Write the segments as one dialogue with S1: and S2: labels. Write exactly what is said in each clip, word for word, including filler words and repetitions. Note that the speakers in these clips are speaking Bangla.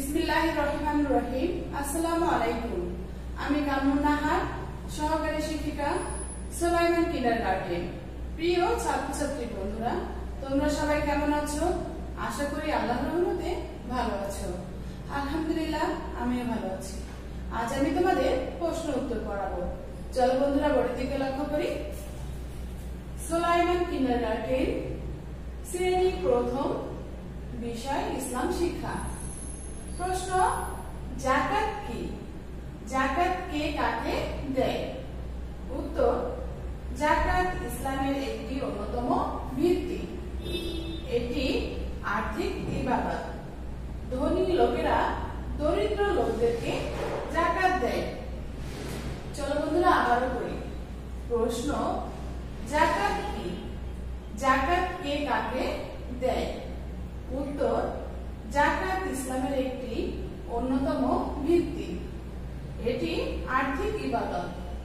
S1: বিসমিল্লাহির রহমানির রহিম। আসসালামু আলাইকুম। আমি কামরুন নাহার, সহকারী শিক্ষিকা, সুলাইমান কিন্ডারগার্টেন। প্রিয় ছাত্রছাত্রী বন্ধুরা, তোমরা সবাই কেমন আছো? আশা করি আল্লাহর রহমতে ভালো আছো। আলহামদুলিল্লাহ, আমিও ভালো আছি। আজ আমি তোমাদের প্রশ্ন উত্তর পড়াবো। চলো বন্ধুরা, বোর্ডের দিকে লক্ষ্য করি। সুলাইমান কিন্ডারগার্টেন, শ্রেণী প্রথম, বিষয় ইসলাম শিক্ষা। প্রশ্ন, যাকাত কি? যাকাত কে কাকে দেয়? উত্তর, যাকাত ইসলামের একটি অন্যতম ভিত্তি। এটি আর্থিক ইবাদত। ধনী লোকেরা দরিদ্র লোকদেরকে যাকাত দেয়। চলো বন্ধুরা, আবারও করি। প্রশ্ন, যাকাত কি? যাকাত কে কাকে দেয়? উত্তর, যাকাত ইসলামের একটি অন্যতম ভিত্তি। এটি আর্থিক ইবাদত।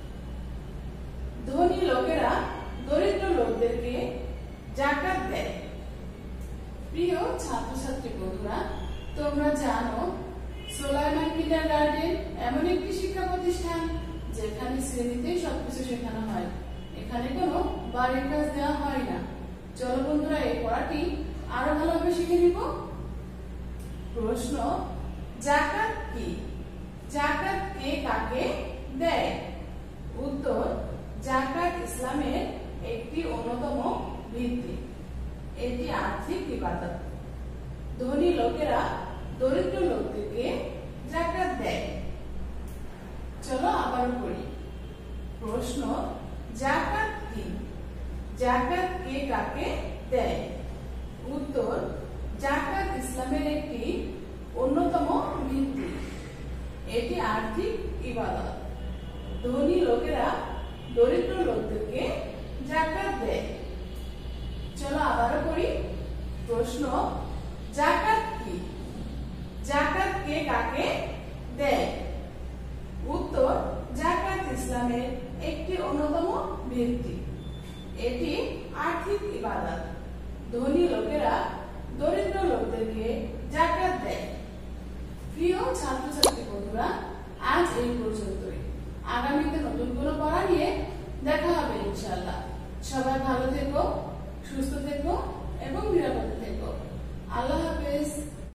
S1: ধনী লোকেরা দরিদ্র লোকদেরকে যাকাত দেয়। প্রিয় ছাত্রছাত্রী বন্ধুরা, তোমরা জানো সুলাইমান কিন্ডারগার্টেন এমন একটি শিক্ষা প্রতিষ্ঠান যেখানে শ্রেণীতে সবকিছু শেখানো হয়। এখানে কোনো বাড়ির কাজ দেওয়া হয় না। চলো বন্ধুরা, এই পড়াটি আরো ভালোভাবে শিখে নিব। প্রশ্ন, যাকাত কি? যাকাত কে কাকে দেয়? উত্তর, যাকাত ইসলামের একটি অন্যতম ভিত্তি। এটি আর্থিক ইবাদত। ধনী লোকেরা দরিদ্র লোকদেরকে যাকাত দেয়। চলো আবার করি। প্রশ্ন, যাকাত কি? যাকাত কে কাকে দেয়? উত্তর, যাকাত ইসলামের একটি অন্যতম ভিত্তি। এটি আর্থিক ইবাদত। ধনী লোকেরা দরিদ্র লোকদেরকে যাকাত দেয়। চলো আবারও করি। প্রশ্ন, যাকাত কি? যাকাত কে কাকে দেয়? উত্তর, যাকাত ইসলামের একটি অন্যতম ভিত্তি। এটি আর্থিক ইবাদত। ধনী লোকেরা দরিদ্র লোকদেরকে যাকাত দেয়। প্রিয় ছাত্রছাত্রী বন্ধুরা, আজ এই পর্যন্তই। আগামীতে নতুন কোনো পড়া নিয়ে দেখা হবে ইনশাআল্লাহ। সবাই ভালো থেকো, সুস্থ থেকো এবং নিরাপদে থেকো। আল্লাহ হাফেজ।